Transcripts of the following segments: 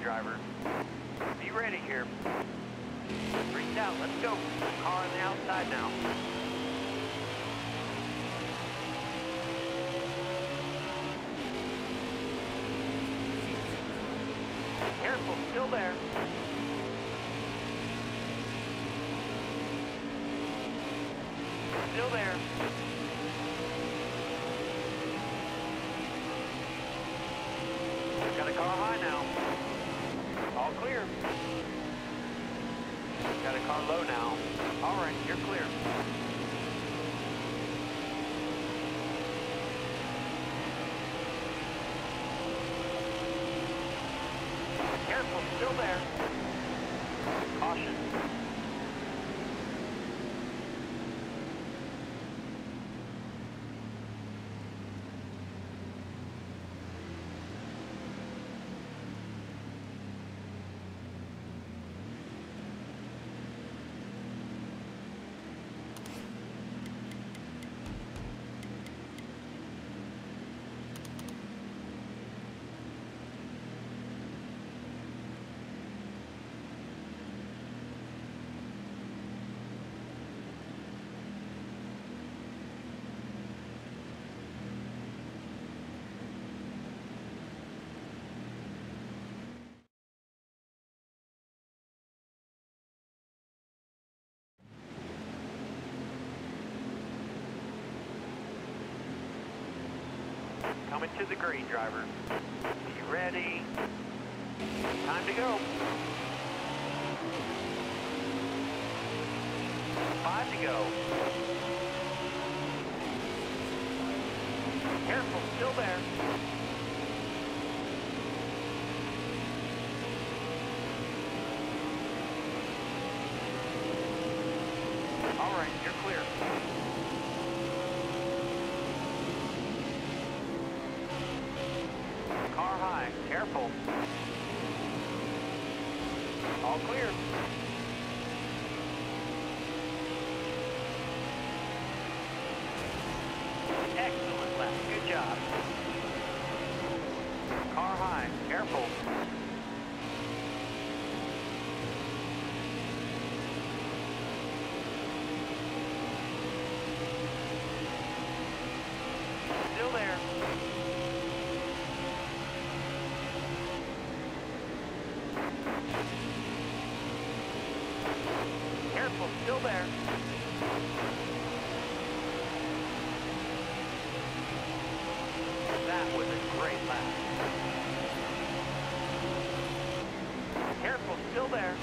driver. Be ready here. Reach out, let's go. Car on the outside now. Careful, still there. Still there. Got a car high now. All clear. Got a car low now. All right, you're clear. Careful, still there. Caution. Coming to the green, driver. Be ready. Time to go. 5 to go. Careful, still there. All right, you're clear. Car high, careful. All clear. Excellent lap, good job. Car high, careful. Still there. Careful, still there. That was a great lap. Careful, still there.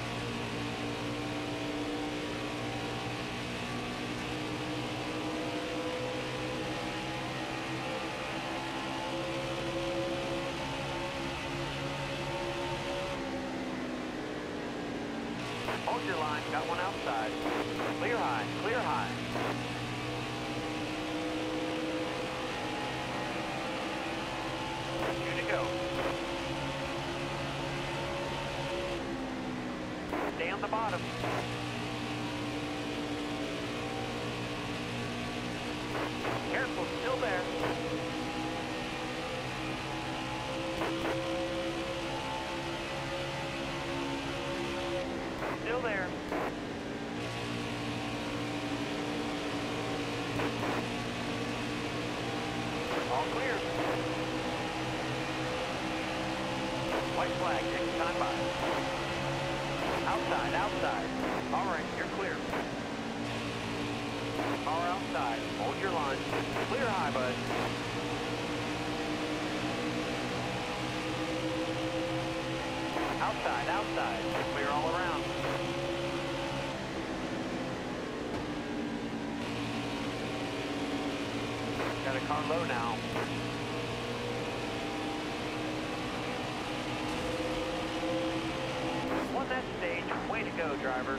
Hold your line, got one outside. Clear high, clear high. 2 to go. Stay on the bottom. Careful, still there. Still there. All clear. White flag, take time by. Outside, outside. All right, you're clear. Car outside, hold your line. Clear high, bud. Outside, outside. Clear all around. Got a car low now. Won that stage. Way to go, driver.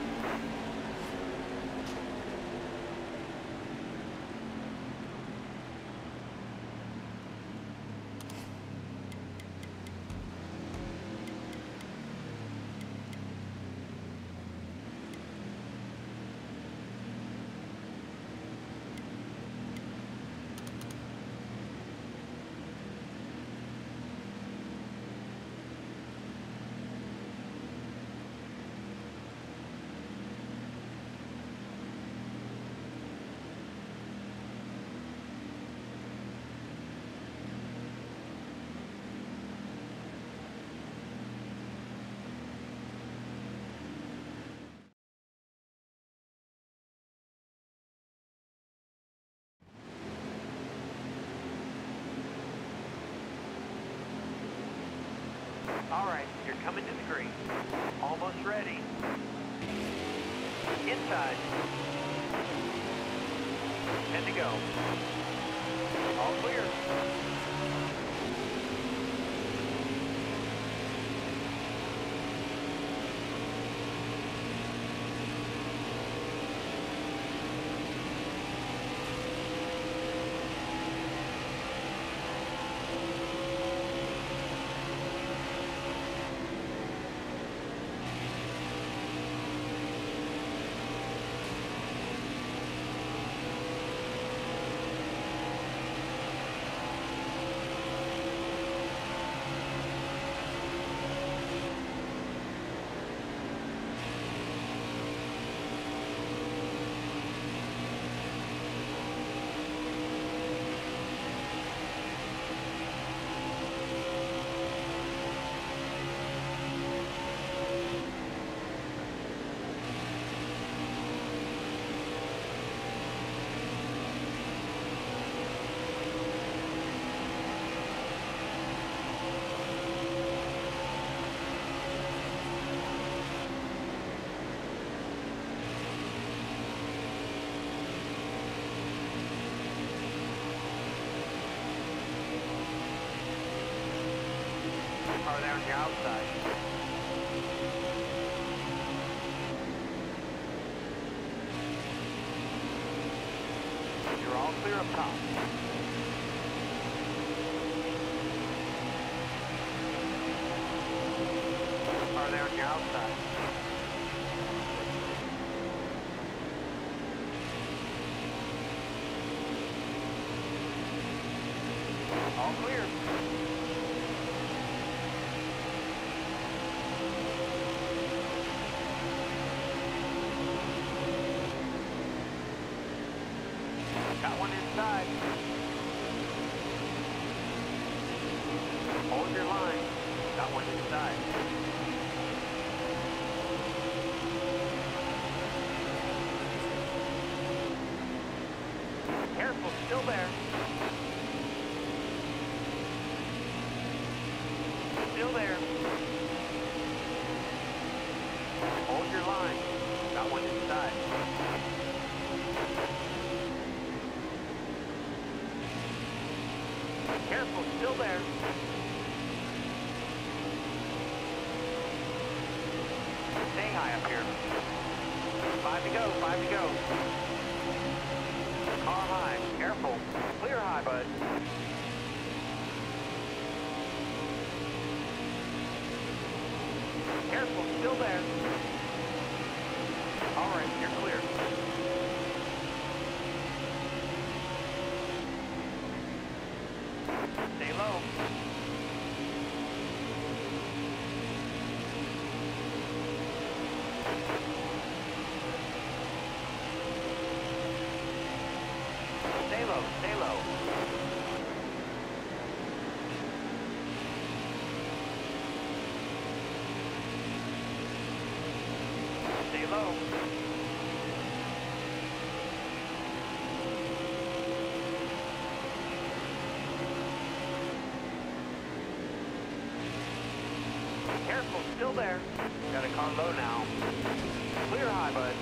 All right, you're coming to the green. Almost ready. Inside. 10 to go. All clear. Car there on your outside. You're all clear up top. Car there on your outside. All clear. Got one inside. Hold your line. Got one inside. Careful, still there. Still there. Hold your line. Got one inside. Careful, still there. Stay high up here. 5 to go, 5 to go. Car high, careful. Clear high, bud. Careful, still there. All right, you're clear. Stay low. Stay low, stay low. Stay low. Careful, still there. Got a car low now. Clear high, bud.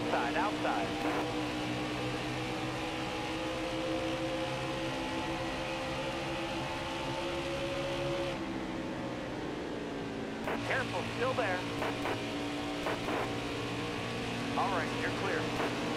outside, outside. Careful, still there. All right, you're clear.